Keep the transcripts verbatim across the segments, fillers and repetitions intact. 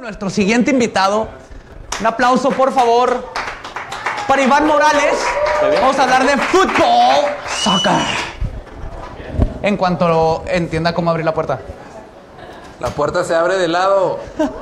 Nuestro siguiente invitado, un aplauso por favor para Iván Morales. Vamos a hablar de fútbol, soccer. En cuanto lo entienda cómo abrir la puerta. La puerta se abre de lado.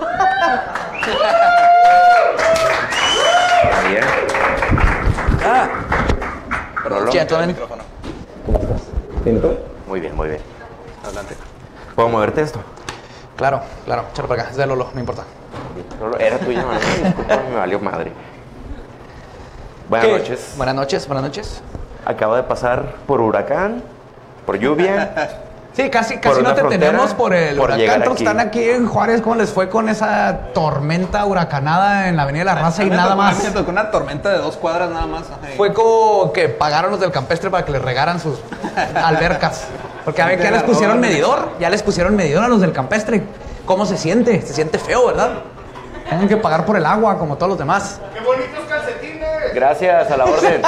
Bien. Ah. Rolo. Gentlemen. ¿Cómo estás? ¿Bien tú? Muy bien, muy bien. Adelante. ¿Puedo moverte esto? Claro, claro, échalo para acá, es de Lolo, no importa. Rolo, era tuyo, no, disculpa, me valió madre. Buenas ¿Qué? noches. Buenas noches, buenas noches. Acabo de pasar por huracán, por lluvia. Sí, casi, Por casi no una te frontera, tenemos por el por huracán. llegar Creo que aquí. están aquí en Juárez. ¿Cómo les fue con esa tormenta huracanada en la Avenida de la Raza y Me nada tocó- más? Me tocó una tormenta de dos cuadras nada más. Ajá. Fue como que pagaron los del campestre para que les regaran sus albercas. Porque a ver, ya les pusieron medidor, ya les pusieron medidor a los del campestre. ¿Cómo se siente? Se siente feo, ¿verdad? Tienen que pagar por el agua como todos los demás. ¡Qué bonitos calcetines! Gracias, a la orden.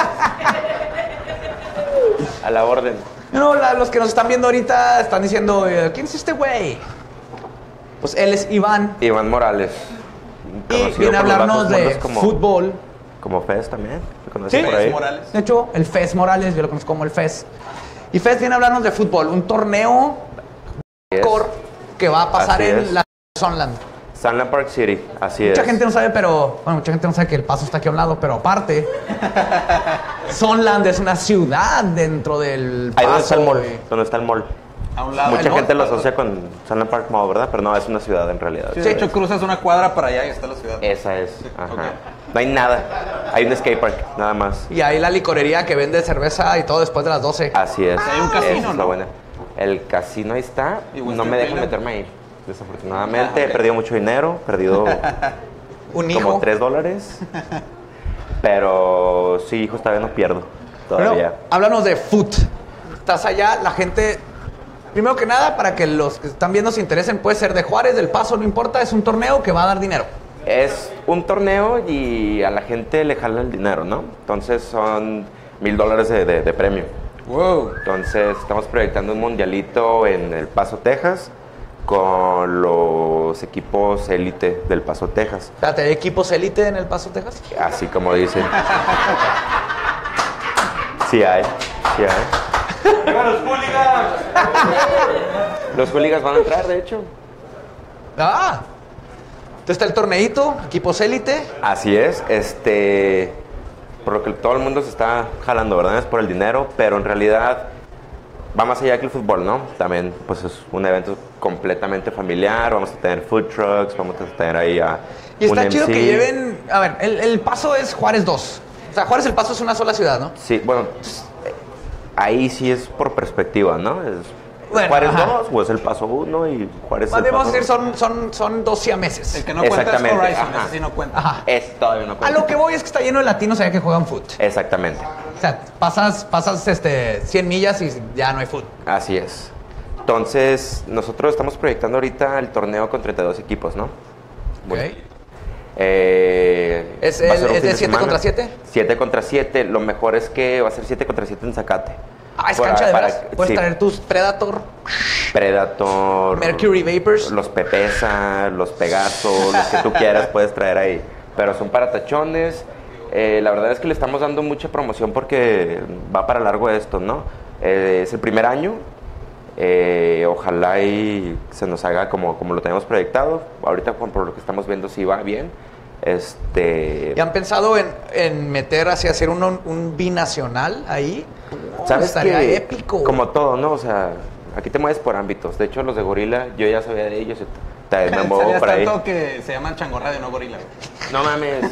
A la orden. No, la- los que nos están viendo ahorita están diciendo, eh, ¿quién es este güey? Pues él es Iván Iván Morales. y conocido viene a por los hablarnos bajos de mundos como, fútbol. Como Fez también. ¿Lo conoces Sí. por ahí? Morales. De hecho, el Fez Morales, yo lo conozco como el Fez. Y Fez viene a hablarnos de fútbol, un torneo Así es. core que va a pasar Así en es. la Sunland. Sunland Park City, así Mucha es. gente no sabe, pero... Bueno, mucha gente no sabe que el Paso está aquí a un lado, pero aparte... Sunland es una ciudad dentro del Ahí donde está el Paso. mall. y- Donde está el mall. A un lado. Mucha ¿no? gente lo asocia con Sunland Park Mall, ¿verdad? Pero no, es una ciudad en realidad. Sí, de hecho, cruzas una cuadra para allá y está la ciudad. Esa es. Ajá. Ok. No hay nada. Hay un skate park, nada más. Y ahí la licorería que vende cerveza y todo después de las doce. Así es. Hay un casino, Esa es la ¿no? buena. El casino ahí está. ¿Y No Western me dejan Payland? meterme ahí. Desafortunadamente Ah, ok. he perdido mucho dinero. He perdido Un hijo. como tres dólares. Pero sí, hijo, esta vez no pierdo. Pero Todavía. háblanos de foot. Estás allá, la gente... Primero que nada, para que los que están viendo se interesen, puede ser de Juárez, del Paso, no importa. Es un torneo que va a dar dinero. Es un torneo y a la gente le jala el dinero, ¿no? Entonces son mil dólares de, de- de premio. Wow. Entonces estamos proyectando un mundialito en El Paso, Texas, con los equipos élite del Paso, Texas. Espérate, ¿hay equipos élite en el Paso, Texas? Así como dicen. Sí hay, sí hay. ¡Viva los hooligans! Los hooligans van a entrar, de hecho. Ah, entonces está el torneito, equipos élite. Así es, este, por lo que todo el mundo se está jalando, ¿verdad? Es por el dinero, pero en realidad va más allá que el fútbol, ¿no? También, pues es un evento completamente familiar, vamos a tener food trucks, vamos a tener ahí a Y está un chido M C. que lleven... A ver, el, el Paso es Juárez dos. O sea, Juárez el Paso es una sola ciudad, ¿no? Sí, bueno, eh, ahí sí es por perspectiva, ¿no? Es Bueno, Juárez ajá. dos o es el Paso uno y Juárez es el Podemos Paso decir, dos. son, son, son dos siameses. El que no cuenta es Exactamente, Horizon, ajá. ese sí no cuenta. Ajá. Es todavía no A cuenta. lo que voy es que está lleno de latinos allá que juegan foot. Exactamente, O sea, pasas, pasas este, cien millas y ya no hay foot. así es. Entonces, nosotros estamos proyectando ahorita el torneo con treinta y dos equipos, ¿no? Bueno, Ok. eh, ¿Es, va a el- ser un es fin de siete semana. contra siete? siete contra siete. Lo mejor es que va a ser siete contra siete en Zacate. Ah, es Para- cancha de para- veras. Puedes sí. traer tus Predator, Predator, Mercury Vapors. los Pepesa, los Pegaso, los que tú quieras puedes traer ahí. Pero son para tachones. Eh, la verdad es que le estamos dando mucha promoción porque va para largo esto, ¿no? Eh, es el primer año. Eh, ojalá y se nos haga como, como lo tenemos proyectado. Ahorita por por lo que estamos viendo sí va bien. Este, ¿Y han pensado en, en meter hacia hacer un, un binacional ahí? Oh, ¿Sabes estaría que épico. Como todo, ¿no? O sea, aquí te mueves por ámbitos. De hecho, los de Gorila, yo ya sabía de ellos. y te- Me muevo Sabías por ahí. tanto que se llaman Chango Radio, no Gorila. No mames.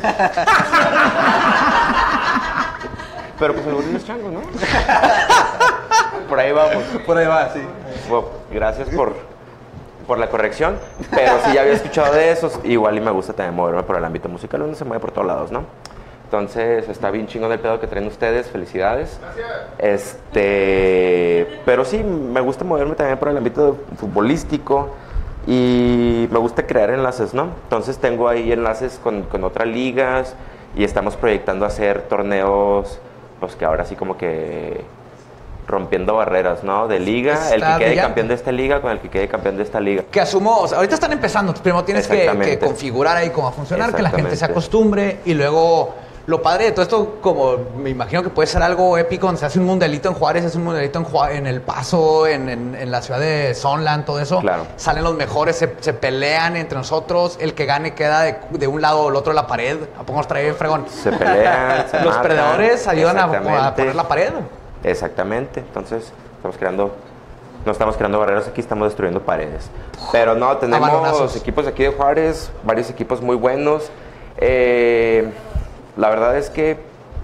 Pero pues el gorila es chango, ¿no? Por ahí vamos. Por ahí va, sí. Bueno, gracias por, por la corrección. Pero sí ya había escuchado de esos. Igual y me gusta también moverme por el ámbito musical. Uno se mueve por todos lados, ¿no? Entonces está bien chingón el pedo que traen ustedes. Felicidades. Este, pero sí, me gusta moverme también por el ámbito futbolístico. Y me gusta crear enlaces, ¿no? Entonces tengo ahí enlaces con, con otras ligas. Y estamos proyectando hacer torneos, pues que ahora sí como que rompiendo barreras, ¿no? De liga, Está el que quede brillante. campeón de esta liga con el que quede campeón de esta liga. Que asumo, o sea, ahorita están empezando, primero tienes que, Exactamente. que configurar ahí cómo va a funcionar, que la gente se Exactamente. acostumbre y luego lo padre de todo esto, como me imagino que puede ser algo épico, donde se hace un mundialito en Juárez, se hace un mundialito en, Juá- en El Paso, en, en- en la ciudad de Sonland, todo eso. Claro. Salen los mejores, se, se pelean entre nosotros, el que gane queda de, de un lado o el otro de la pared. ¿A poco nos trae bien fregón? Se pelean, se Los matan. perdedores ayudan a, a Exactamente. poner la pared. Exactamente, entonces estamos creando, no estamos creando barreras aquí, estamos destruyendo paredes. Pero no, tenemos balonazos. equipos aquí de Juárez, varios equipos muy buenos. Eh, la verdad es que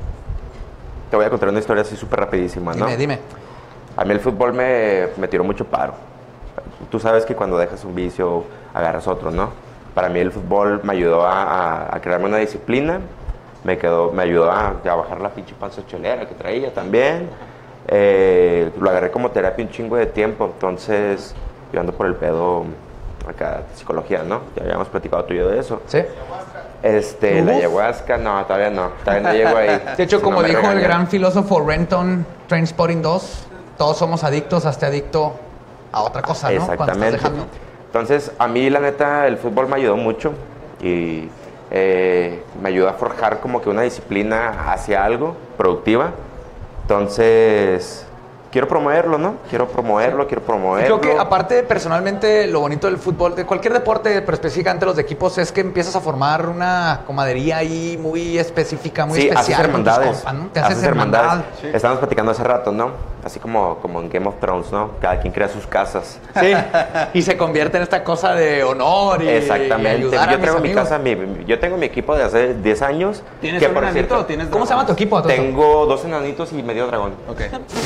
te voy a contar una historia así súper rapidísima, ¿no? Dime, dime. A mí el fútbol me, me tiró mucho paro. Tú sabes que cuando dejas un vicio, agarras otro, ¿no? Para mí el fútbol me ayudó a, a- a crearme una disciplina, me, quedó, me ayudó a, a bajar la pinche panza cholera que traía también. Eh, lo agarré como terapia un chingo de tiempo, entonces yo ando por el pedo acá, psicología, ¿no? Ya habíamos platicado tú y yo de eso. ¿Sí? Este, la Uf. ayahuasca, no, todavía no, todavía no llego ahí. De hecho, Si como no me dijo el regañan. gran filósofo Renton, Trainspotting dos, todos somos adictos, hazte adicto a otra cosa, ¿no? Cuando estás Exactamente. dejando. Entonces, a mí la neta, el fútbol me ayudó mucho y eh, me ayudó a forjar como que una disciplina hacia algo productiva. Entonces, quiero promoverlo, ¿no? Quiero promoverlo, quiero promoverlo. Creo que aparte, personalmente, lo bonito del fútbol, de cualquier deporte, pero específicamente los de equipos, es que empiezas a formar una comadería ahí muy específica, muy Sí, haces especial con tus hermandades. compas, ¿no? Te haces haces hermandad. hermandades. Estábamos platicando hace rato, ¿no? Así como, como en Game of Thrones, ¿no? Cada quien crea sus casas. Sí, y se convierte en esta cosa de honor y, y Exactamente. ayudar Yo a mis tengo mi amigos. casa, mi- mi- yo tengo mi equipo de hace diez años. ¿Tienes que un por enanito cierto, o tienes ¿Cómo se llama tu dragones? equipo? todo eso? Tengo dos enanitos y medio dragón. Ok.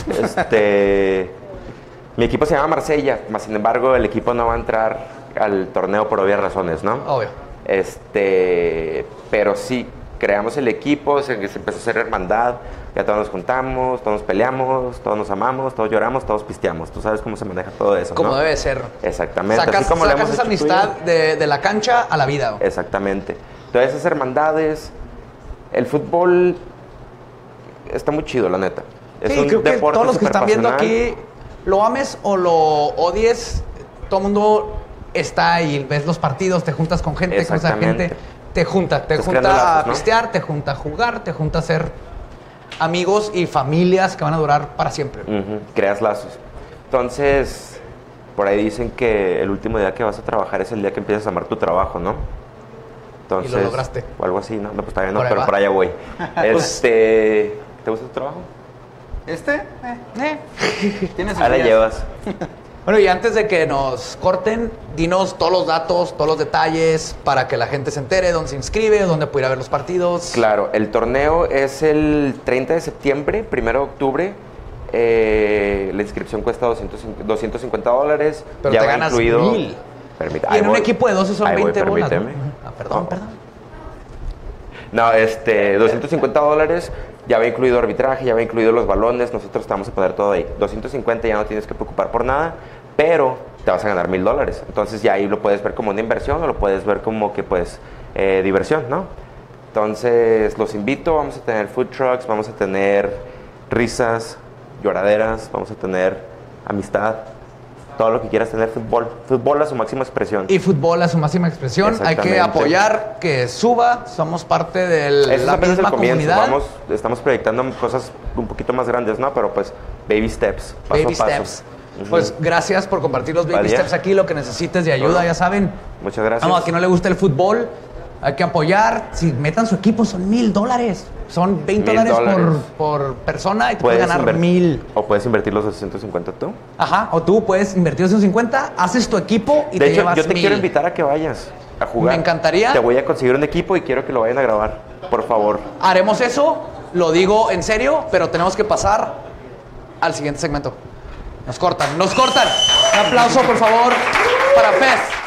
Este, mi equipo se llama Marsella, más sin embargo el equipo no va a entrar al torneo por obvias razones, ¿no? Obvio. Este, pero sí, creamos el equipo, se, se empezó a hacer hermandad, ya todos nos juntamos, todos nos peleamos, todos nos amamos, todos lloramos, todos pisteamos. Tú sabes cómo se maneja todo eso, Como ¿no? debe ser. Exactamente. Sacas, así como lo sacas hemos esa hecho tú y yo. amistad de, de la cancha a la vida. güey. Exactamente. Todas esas hermandades, el fútbol está muy chido, la neta. Es Sí, un creo que deporte todos los que están viendo superpasional. aquí, lo ames o lo odies, todo el mundo está ahí, ves los partidos, te juntas con gente, con esa Exactamente. gente, te junta, te Estás junta creando lazos, a ¿no? pistear, te junta a jugar, te junta a ser amigos y familias que van a durar para siempre. Ujú, creas lazos. Entonces, por ahí dicen que el último día que vas a trabajar es el día que empiezas a amar tu trabajo, ¿no? Entonces, Y lo lograste. O algo así, ¿no? No, pues todavía no, Por ahí pero va. por allá voy. este, ¿te gusta tu trabajo? ¿Este? Eh, Eh. Tienes Ahí la llevas. Bueno, y antes de que nos corten, dinos todos los datos, todos los detalles para que la gente se entere, dónde se inscribe, dónde puede ir a ver los partidos. Claro, el torneo es el treinta de septiembre, primero de octubre. Eh, la inscripción cuesta doscientos cincuenta dólares. Pero ya te va ganas incluido. mil. Permite- Y ahí en un voy. equipo de doce son Ahí voy, veinte bolas, ¿no? permíteme. Ah, perdón, No. perdón. No, este, doscientos cincuenta dólares, ya va incluido arbitraje, ya va incluido los balones, nosotros te vamos a poner todo ahí. doscientos cincuenta ya no tienes que preocupar por nada, pero te vas a ganar mil dólares. Entonces ya ahí lo puedes ver como una inversión o lo puedes ver como que pues eh, diversión, ¿no? Entonces los invito, vamos a tener food trucks, vamos a tener risas, lloraderas, vamos a tener amistad, todo lo que quieras tener, fútbol, fútbol a su máxima expresión. Y fútbol a su máxima expresión. Hay que Exactamente. apoyar que suba. Somos parte de Eso es la apenas el misma comienzo. comunidad. Vamos, estamos proyectando cosas un poquito más grandes, ¿no? Pero pues baby steps, paso Baby a paso. steps. Ujú. Pues gracias por compartir los baby Vale. steps aquí. Lo que necesites de ayuda, Bueno. ya saben. Muchas gracias. Vamos, a quien no le gusta el fútbol, hay que apoyar. Si metan su equipo, son mil dólares. Son veinte Mil dólares por, dólares. por persona y te puedes ganar inver- mil. O puedes invertir los doscientos cincuenta tú. Ajá. O tú puedes invertir esos cincuenta, haces tu equipo y De te hecho, llevas yo te mil. quiero invitar a que vayas a jugar. Me encantaría. Te voy a conseguir un equipo y quiero que lo vayan a grabar, por favor. Haremos eso, lo digo en serio, pero tenemos que pasar al siguiente segmento. Nos cortan, nos cortan. Un aplauso, por favor, para Fez.